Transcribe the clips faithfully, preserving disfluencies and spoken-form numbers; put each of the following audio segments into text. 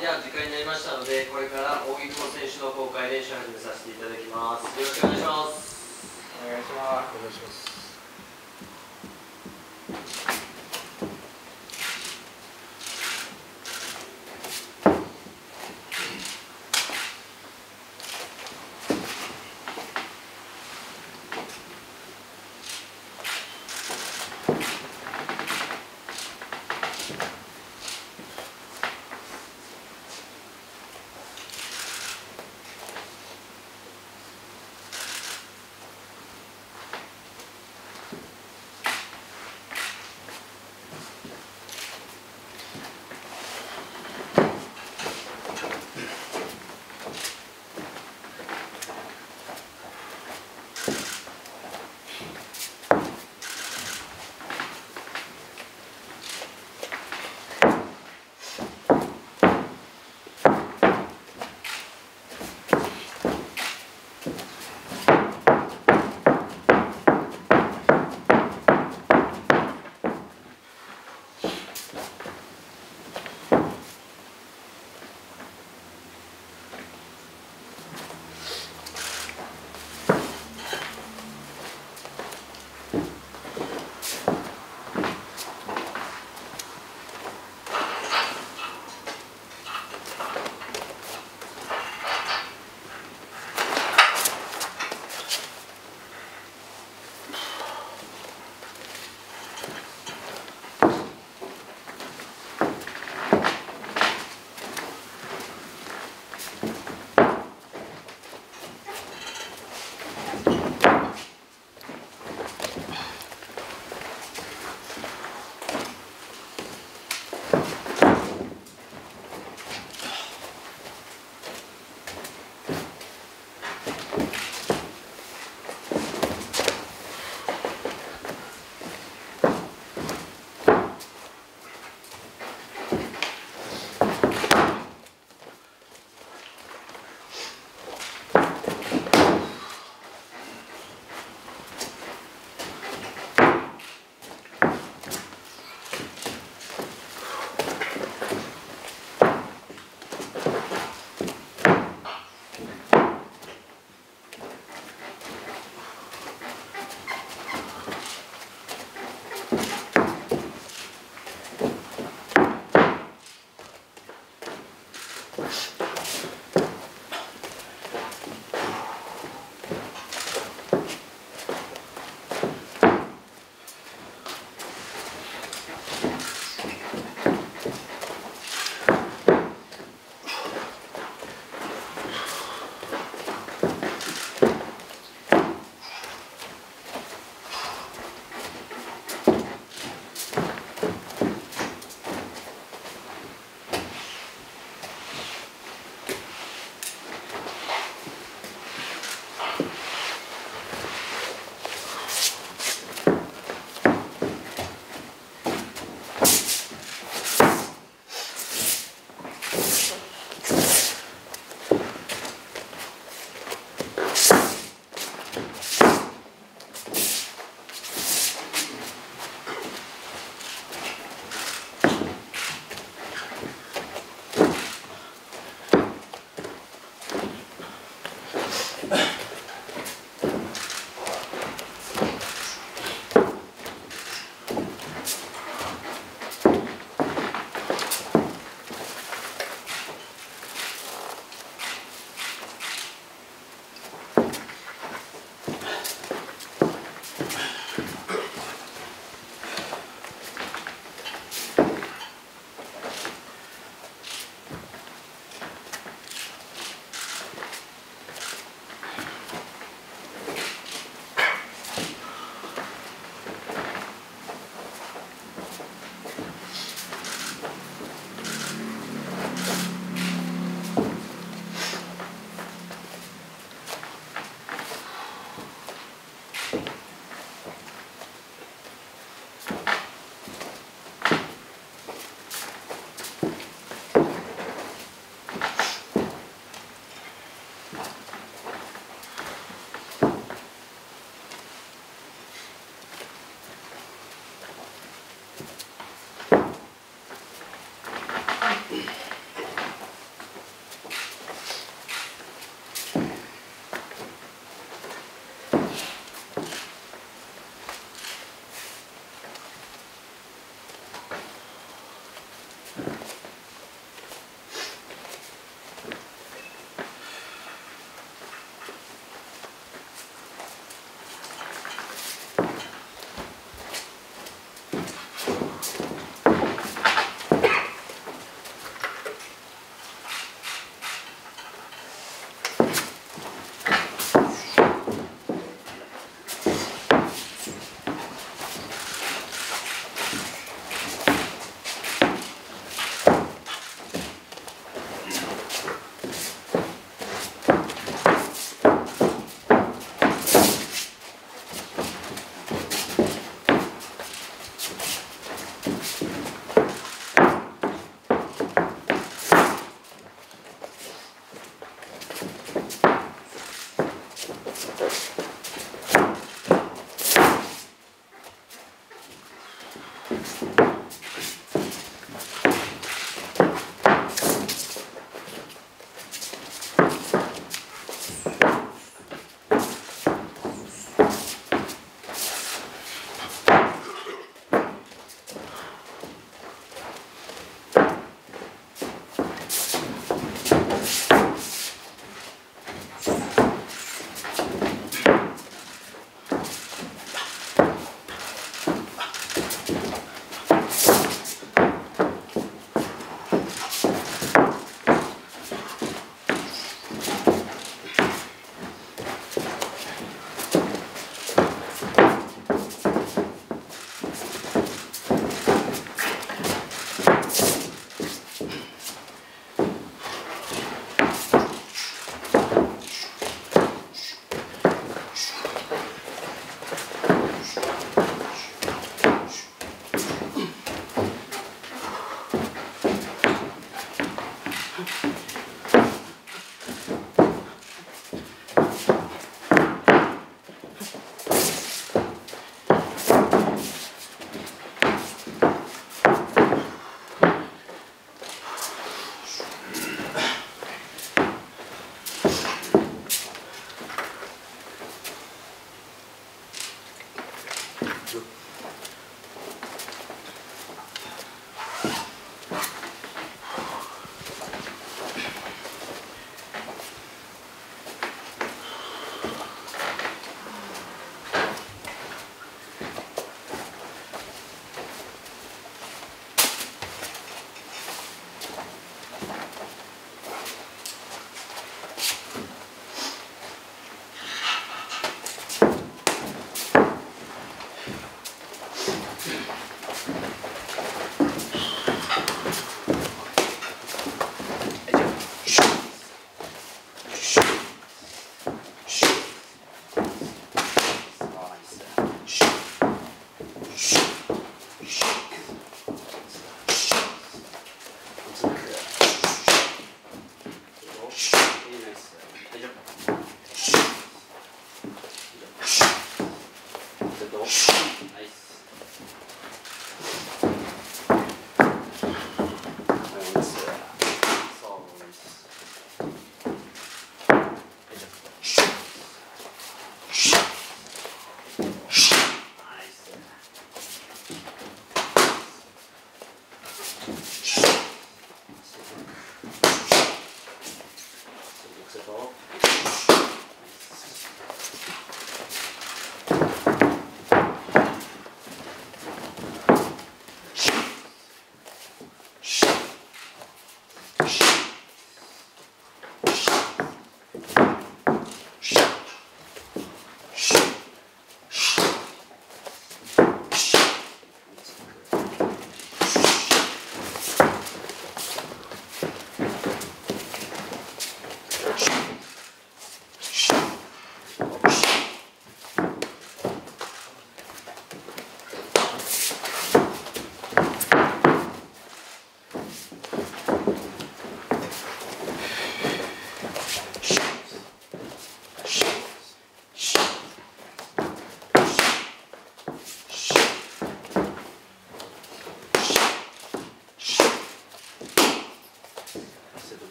では時間になりましたので、これから扇久保選手の公開練習を始めさせていただきます。よろしくお願いします。 お願いします。お願いします。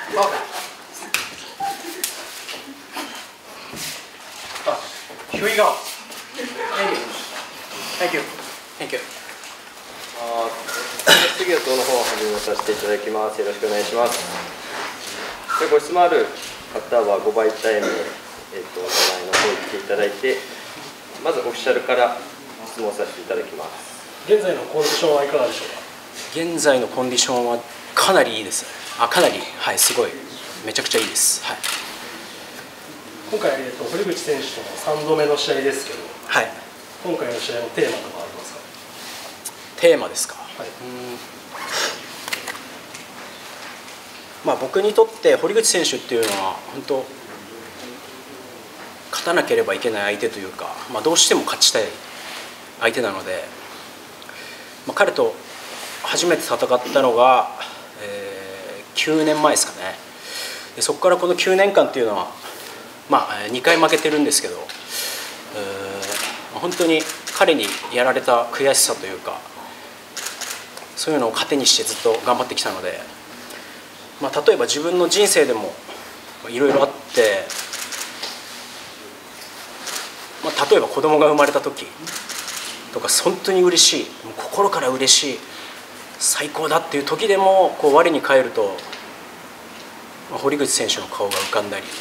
Here we go. Thank you. Thank you. Thank you. 次は党の方を始めさせていただきます。よろしくお願いします。でご質問ある方はごばいタイム、えっと、お名前の方に来ていただいて、まずオフィシャルから質問させていただきます。 現在のコンディションはいかがでしょうか。現在のコンディションはかなりいいです。あ、かなり、はい、すごい、めちゃくちゃいいです。はい、今回、えっと、堀口選手とのさんどめの試合ですけど、はい、今回の試合のテーマとかありますか。テーマですか。はい、うんまあ、僕にとって堀口選手っていうのは本当勝たなければいけない相手というか、まあ、どうしても勝ちたい相手なので、まあ、彼と初めて戦ったのが、えー、きゅうねんまえですかね。でそこからこのきゅうねんかんっていうのは、まあ、にかい負けてるんですけど、えー、本当に彼にやられた悔しさというか、そういうのを糧にしてずっと頑張ってきたので、まあ、例えば自分の人生でもいろいろあって、まあ、例えば子供が生まれた時とか本当に嬉しい、もう心から嬉しい、最高だっていう時でもこう我に返ると、まあ、堀口選手の顔が浮かんだり、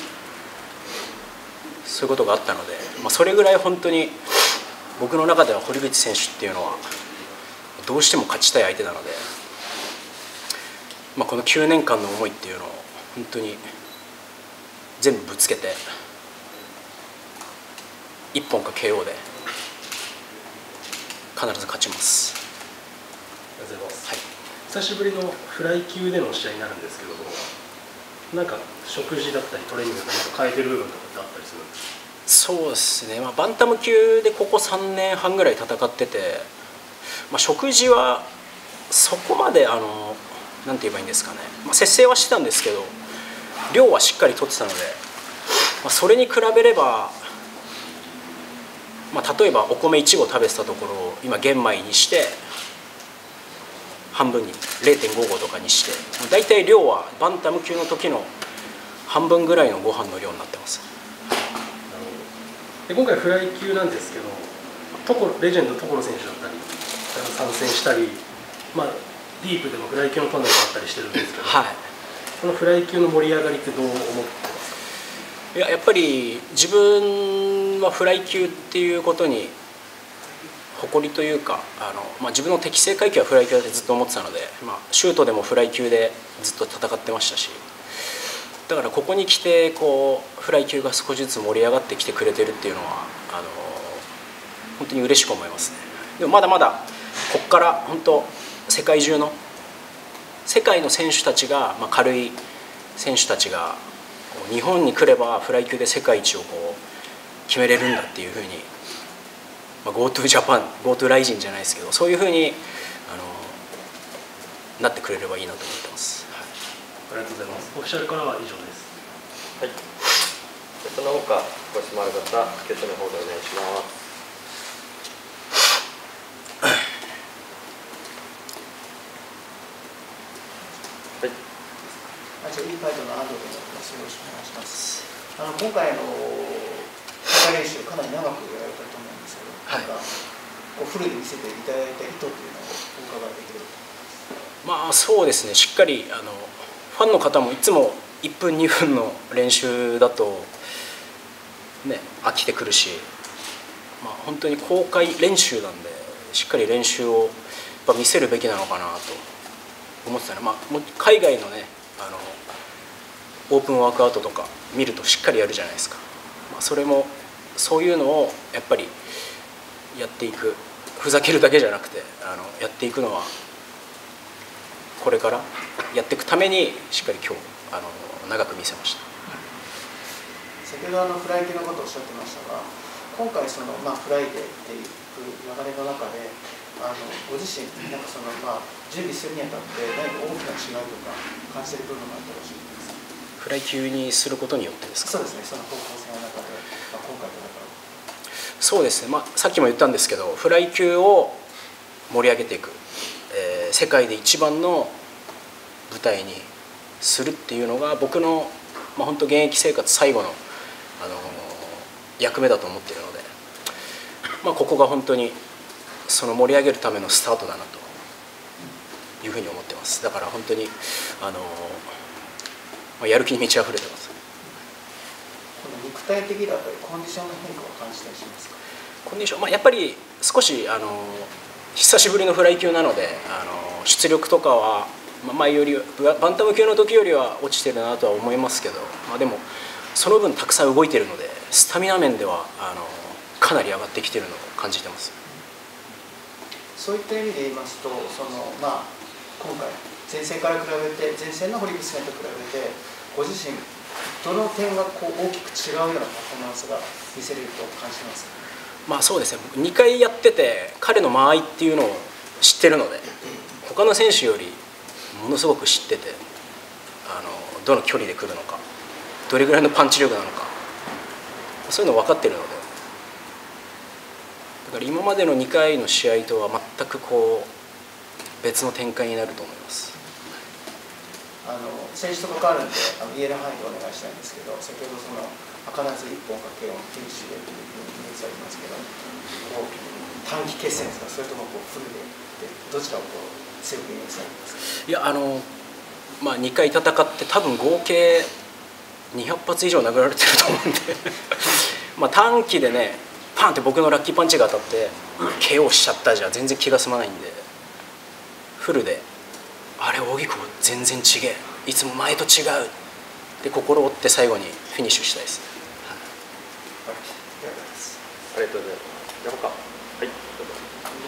そういうことがあったので、まあ、それぐらい本当に僕の中では堀口選手っていうのはどうしても勝ちたい相手なので、まあ、このきゅうねんかんの思いっていうのを本当に全部ぶつけていっぽんか ケーオー で必ず勝ちます。ありがとうございます。はい、久しぶりのフライ級での試合になるんですけど、なんか食事だったりトレーニングとか変えてる部分とかってあったりするんですか。そうですね、まあ、バンタム級でここさんねんはんぐらい戦ってて、まあ、食事はそこまであのなんて言えばいいんですかね、まあ、節制はしてたんですけど量はしっかりとってたので、まあ、それに比べれば、まあ、例えばお米いちご食べてたところを今玄米にして半分に れいてんご 合とかにして、だいたい量はバンタム級の時の半分ぐらいのご飯の量になってます。で今回フライ級なんですけど、所レジェンド所選手だったり参戦したり、まあ、ディープでもフライ級のトーナメントあったりしてるんですけど、はい、このフライ級の盛り上がりってどう思ってますか。いや、やっぱり自分はフライ級っていうことに誇りというか、あの、まあ、自分の適正階級はフライ級だってずっと思ってたので、まあ、シュートでもフライ級でずっと戦ってましたし、だからここに来てこうフライ級が少しずつ盛り上がってきてくれてるっていうのはあの本当に嬉しく思いますね。でもまだまだここから本当世界中の世界の選手たちが、まあ、軽い選手たちが日本に来ればフライ級で世界一をこう決めれるんだっていうふうに、まあ、GoTo ジャパン GoTo ライジンじゃないですけど、そういうふうにあのなってくれればいいなと思ってます。ありがとうございます。オフィシャルからは以上です。 はい。その他ご質問ある方、ゲストの方でお願いします。はい。 あ、じゃあいいファイトの安藤と申します。よろしくお願いします。あの今回の大会練習かなり長くやられたと思うんですけど、はい、なんかこうフルで見せていただいた意図というのをお伺いできる。 まあそうですね。しっかりあのファンの方もいつもいっぷんにふんの練習だとね飽きてくるし、まあ本当に公開練習なんでしっかり練習をやっぱ見せるべきなのかなと思ってたね。まあ海外のねあのオープンワークアウトとか見るとしっかりやるじゃないですか。まあ、それもそういうのをやっぱりやっていく、ふざけるだけじゃなくてあのやっていくのはこれからやっていくためにしっかり今日あの長く見せました。 先ほどあのフライ級のことをおっしゃってましたが、今回その、まあ、フライデーっていう流れの中であのご自身なんかその、まあ、準備するにあたって何か大きな違いとか感じている部分があったらしいですか。 フライ級にすることによってですか。 そうですね、その方向性の中で、まあ、今回の中でそうですね、まあ、さっきも言ったんですけどフライ級を盛り上げていく、えー、世界で一番の舞台にするっていうのが僕の、まあ、本当現役生活最後の、あの役目だと思っているので、まあ、ここが本当にその盛り上げるためのスタートだなというふうに思ってます。だから本当に、あのまあ、やる気に満ち溢れてます。 この肉体的だったりコンディションの変化を感じたりしますか？ コンディション、まあ、やっぱり少しあの久しぶりのフライ級なので、あの出力とかは、まあ、前よりバンタム級の時よりは落ちてるなとは思いますけど、まあ、でもその分たくさん動いてるのでスタミナ面ではあのかなり上がってきてるのを感じてます。 そういった意味で言いますと、そのまあ今回前線から比べて前線の堀口戦と比べてご自身どの点がこう大きく違うようなパフォーマンスが見せれると感じますか？ まあそうですね、にかいやってて彼の間合いっていうのを知ってるので、他の選手よりものすごく知ってて、あのどの距離で来るのか、どれぐらいのパンチ力なのか、そういうの分かってるので、だから今までのにかいの試合とは全くこう別の展開になると思います。 あの選手と関わるんであの言える範囲でお願いしたいんですけど、先ほどその図らず一本かけをフィニッシュでというイメージありますけど、こう短期決戦ですか、それともこうフルでどちらをこう強くイメージされますか？ いや、あのまあにかい戦って多分合計にひゃく発以上殴られてると思うんでまあ短期でねパンって僕のラッキーパンチが当たって ケーオー しちゃったじゃ全然気が済まないんで、フルであれ扇久保全然違え、いつも前と違うで心折って最後にフィニッシュしたいです。 ありがとうございます。山川、はい、どうぞ。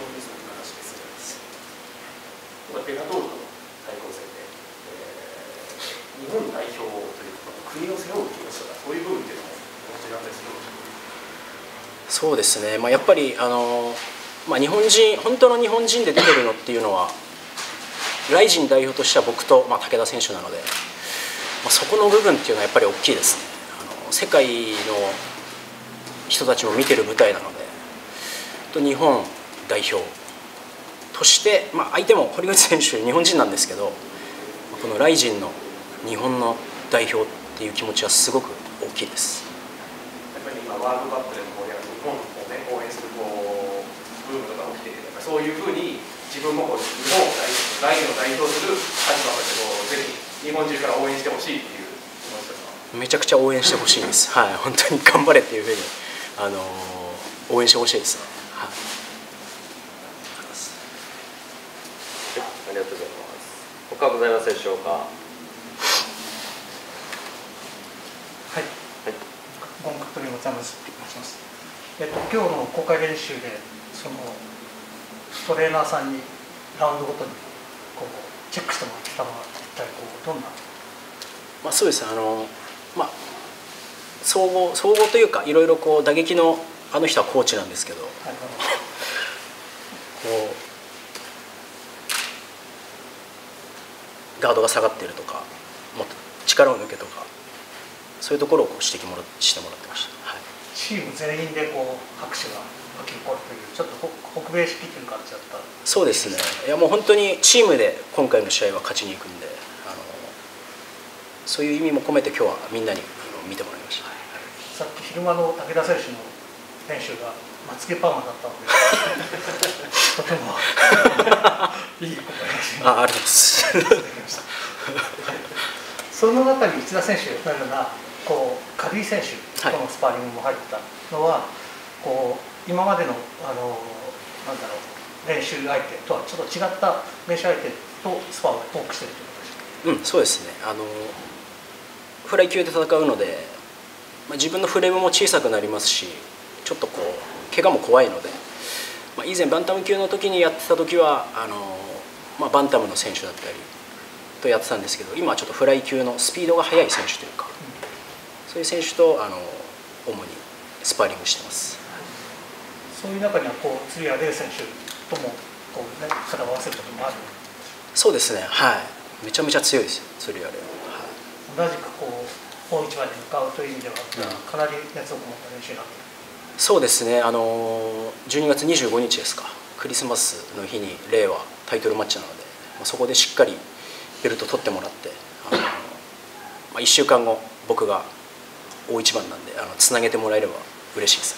ベガトールとの対抗戦で、えー、日本代表というか国を背負う気持ちとかそういう部分っていうのもお持ちなんですけど。 そうですね、まあ、やっぱりあの、まあ、日本人本当の日本人で出てるのっていうのはライジン代表としては僕と、まあ、武田選手なので、まあ、そこの部分っていうのはやっぱり大きいですね。あの世界の人たちも見てる舞台なので、日本代表として、まあ、相手も堀口選手日本人なんですけど、このライジンの日本の代表っていう気持ちはすごく大きいです。 やっぱり今ワールドカップでも盛り上がる日本を、ね、応援するこうブームとか起きていて、そういうふうに自分もこう日本を代表を代表する立場としてこうぜひ日本中から応援してほしいっていう気持ちですか？ めちゃくちゃ応援してほしいです。はい、本当に頑張れっていうふうに、あのー、応援してほしいですね。はい、 ありがとうございます。他ございますでしょうか？はい。 はい。ゴンカットでございます。申します。えっと今日の公開練習でそのトレーナーさんにラウンドごとにこうチェックしてもらったのは一体こうどんな？ まあそうですね。あのまあ総合総合というかいろいろこう打撃のあの人はコーチなんですけど、はい、こうガードが下がってるとか、もっと力を抜けとか、そういうところをこう指摘もらしてもらってました。はい、 チーム全員でこう拍手が起き起こるというちょっと北米式という感じだった。 そうですね。いやもう本当にチームで今回の試合は勝ちに行くんで、あのそういう意味も込めて今日はみんなに見てもらいました。 さっき昼間の武田選手の練習がまつげパーマだったのでとてもいいことですね。 あ、ありがとうございます。 その中に内田選手のようなこう軽い選手とのスパーリングも入ったのは、はい、こう今までのあのなんだろう練習相手とはちょっと違った練習相手とスパーを多くしてるということですか？ うん、そうですね。あのフライ級で戦うので、まあ、自分のフレームも小さくなりますし、ちょっとこう怪我も怖いので、まあ、以前バンタム級の時にやってた時はあの、まあ、バンタムの選手だったりとやってたんですけど、今はちょっとフライ級のスピードが速い選手というか、うん、そういう選手とあの主にスパーリングしてます。 そういう中にはこう鶴谷玲選手ともこう、ね、肩を合わせることもある。 そうですね。はい。めちゃめちゃ強いですよ、鶴谷玲は。 はい、同じくこう大一番に向かうという意味では、うん、かなり熱をこもった練習になっている。そうですね。あのじゅうにがつにじゅうごにちですか。クリスマスの日にレイはタイトルマッチなので、そこでしっかりベルト取ってもらって、あのまあ、いっしゅうかんご僕が大一番なんであのつなげてもらえれば嬉しいです、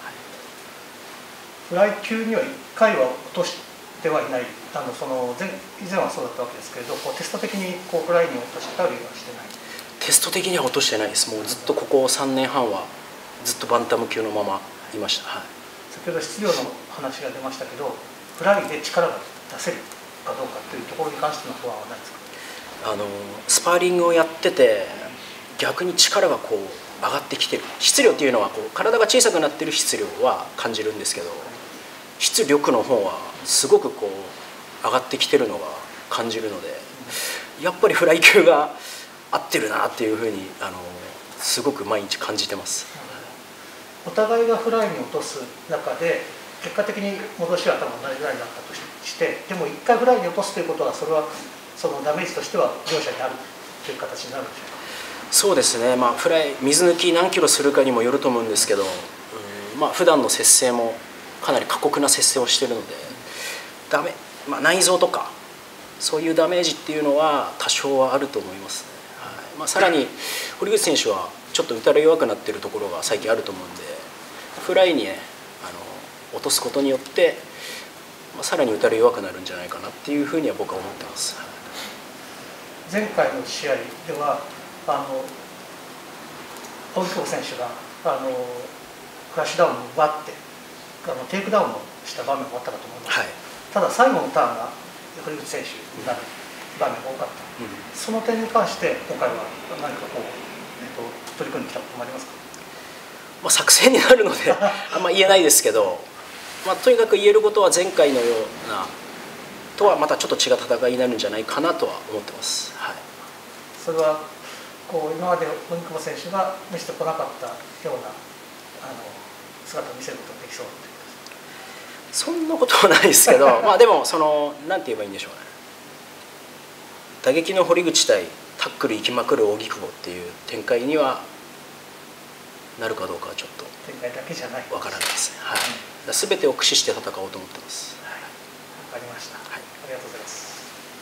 はい、フライ級にはいっかいは落としてはいない、あのその前以前はそうだったわけですけれど、こうテスト的にこうフライに落としたりはしてない？ テスト的には落としてないです。もうずっとここさんねんはんはずっとバンタム級のままいました、はい、 先ほど質量の話が出ましたけど、フライで力が出せるかどうかというところに関しての不安はないですか？ あのスパーリングをやってて逆に力がこう上がってきてる、質量っていうのはこう体が小さくなってる質量は感じるんですけど、質力の方はすごくこう上がってきてるのが感じるので、やっぱりフライ級が合ってるなっていうふうにあのすごく毎日感じてます。 お互いがフライに落とす中で結果的に戻しは多分同じぐらいになったとして、でもいっかいフライに落とすということはそれはそのダメージとしては両者にあるという形になるんでしょうか？ そうですね、まあ、フライ水抜き何キロするかにもよると思うんですけど、うん、まあ普段の節制もかなり過酷な節制をしているのでダメ、まあ、内臓とかそういうダメージっていうのは多少はあると思いますね、はいまあ、さらに堀口選手はちょっと打たれ弱くなっているところが最近あると思うんで、フライに、ね、あの落とすことによって、まあ、さらに打たれ弱くなるんじゃないかなっていうふうには僕は思ってます。 前回の試合ではあの荻久保選手があのクラッシュダウンを奪ってあのテイクダウンをした場面もあったかと思います、はい、ただ最後のターンが堀口選手になる場面が多かった、うん、その点に関して今回は何かこう、えっと、取り組んできたこともありますか？ まあ、作戦になるのであんま言えないですけど、まあ、とにかく言えることは前回のようなとはまたちょっと違う戦いになるんじゃないかなとは思ってます、はい、 それはこう今まで荻久保選手が見せてこなかったようなあの姿を見せることができそうということですか？ そんなことはないですけどまあでもそのなんて言えばいいんでしょうね、打撃の堀口対タックル行きまくる荻久保っていう展開にはなるかどうかはちょっと展開だけじゃないわからないですね、はい、だ全てを駆使して戦おうと思ってます。 はい、わかりました、はい、ありがとうございます。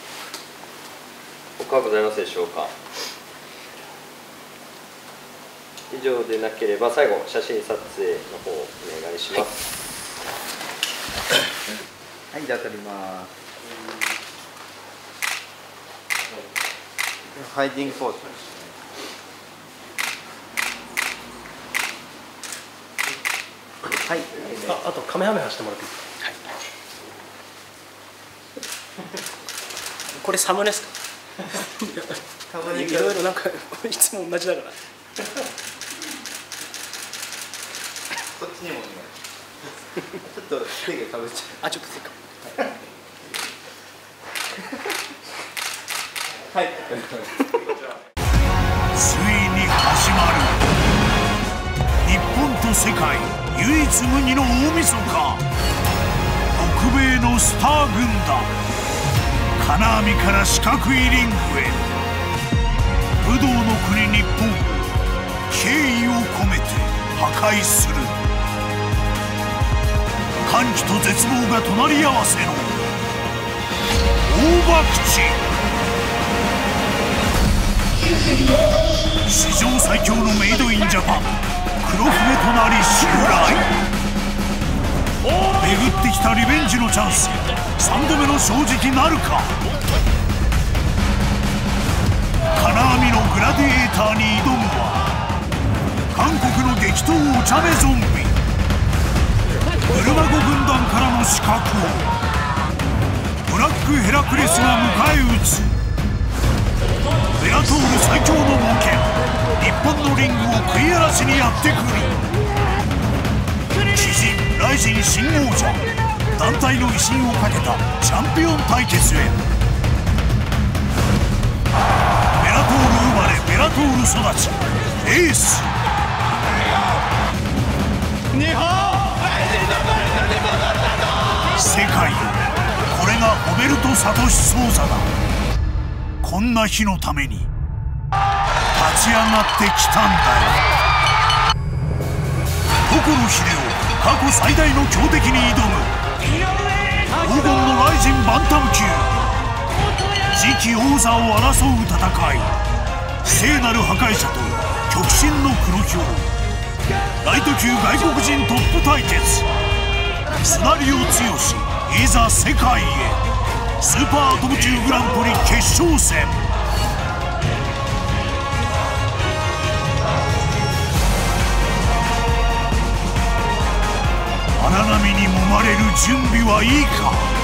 他はございますでしょうか？以上でなければ最後写真撮影の方お願いします。 はい、はい、じゃあ撮ります。ハイディングポーズ。はい。 あ、あとカメハメハしてもらっていいですか？ はい、これサムネですか？いろいろなんかいつも同じだから。 こっちにもお願い。ちょっと手がかぶっちゃう。 あ、ちょっと手か。 はい。 ついに始まる日本と世界唯一無二の大晦日、北米のスター軍団、金網から四角いリングへ、武道の国日本を敬意を込めて破壊する。歓喜と絶望が隣り合わせの大博打。史上最強のメイドインジャパン、黒船となり襲来。巡ってきたリベンジのチャンス、さんどめの正直なるか。金網のグラディエーターに挑むは韓国の激闘お茶目ゾンビ、ブルマゴ軍団からの刺客をブラックヘラクレスが迎え撃つ。ベラトール最強の猛犬、日本のリングを食い荒らしにやってくる。知人ライジン新王者、団体の威信をかけたチャンピオン対決へ。ベラトール生まれベラトール育ち、エース日本世界よ、これがホベルト・サトシ・ソーザだ。こんな日のために立ち上がってきたんだよ。所秀夫、過去最大の強敵に挑む黄金のライジンバンタム級、次期王座を争う戦い。 聖なる破壊者と極真の黒豹、ライト級外国人トップ対決。スナリオ剛、いざ世界へ。スーパーアトム級グランプリ決勝戦。荒波に揉まれる準備はいいか。